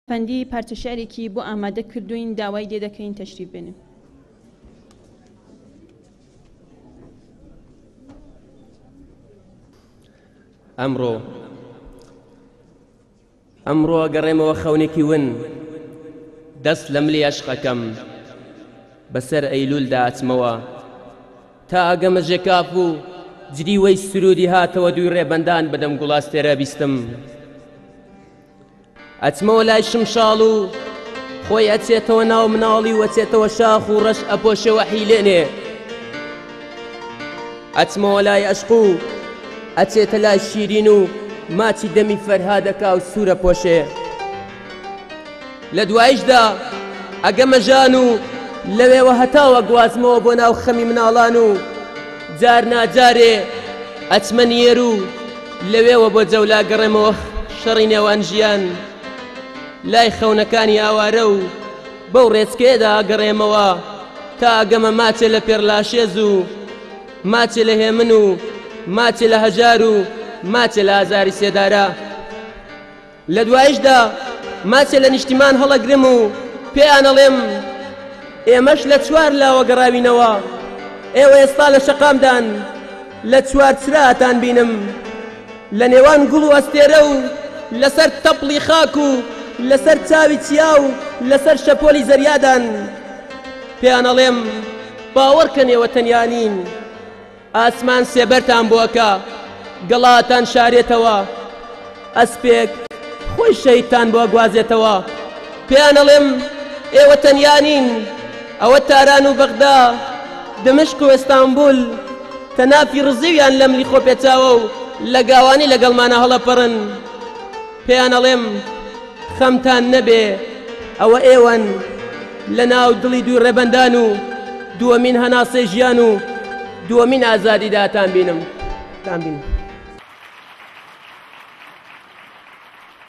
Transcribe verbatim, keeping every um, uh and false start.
پەندی پارچە شعرێکی بۆ ئامادە کردوین داوای لێ دەکەین تەشریف بێنن. ئەمڕۆ ئەمڕۆ گەڕێمەوە خەونێکی ون دەست لە ملی عەشقەکەم بەسەر ئەیلولدا ئەچمەوە تا ئەگەمە ژێکاف و جریوەی سرودی هاتەوە دوی ڕێبەندان بەدەم گوڵاستێرە بیستم ئەچمەوە لای شمشاڵ و خۆی ئەچێتەوە ناو مناڵی و ئەچێتەوە شاخ و ڕەش ئەپۆشەوە حیلێنێ ئەچمەوە لای عەشق و ئەچێتە لای شیرین و ماچی دەمی فەرهادەکا و سوورە پۆشێ لە دوایشدا ئەگەمە ژان و لەوێوە هەتاوە گوازمەوە بۆ ناو خەمی مناڵان و جار ناجارێ ئەچمە نێر و لەوێوە بۆ جەولا گەڕێمەوە شەڕی نێوان ژیان لای خەونەکانی ئاوارە و بەو ڕێچکێدا گەڕێمەوە تا ئەگەمە ماچێ لە پێرلاشێز و ماچێ لە هێمن و ماچێ لە هەژار و ماچێ لە ئازاری سێدارە لە دوایشدا ماچێ لە نیشتیمان هەڵەگرم و پێیان ئەڵێم ئێمەش لە چوار لاوە گەڕاوینەوە ئێوە ئێستا لە شەقامدان لە چوار چراتان بینم لە نێوان گوڵ و ئەستێرە و لەسەر تەپڵی خاک و لەسەر چاوی چیا و لەسەر شەپۆلی زەریادان پێیان ئەڵێم باوەڕکەن ئێوە تەنیانین ئاسمان سێبەرتان بۆکە گەڵاتان شارێتەوە ئەسپێک خۆی شەیدتان بۆ گوازێتەوە پێیان ئەڵێم ئێوە تەنیانین ئەوە تاران و بەغدا دمشق و ئێستانبول تەنافی ڕزیویان لە ملی خۆپێچاوە و لە گاوانی لەگەڵمانە هەڵەپەڕن پێیان ئەڵێم خەمتان نەبێ ئەوە ئێوەن لە ناو دڵی دوو ڕێبەندان و دووەمین هەناسەی ژیان و دووەمین ئازادیداتان بینم تان بینم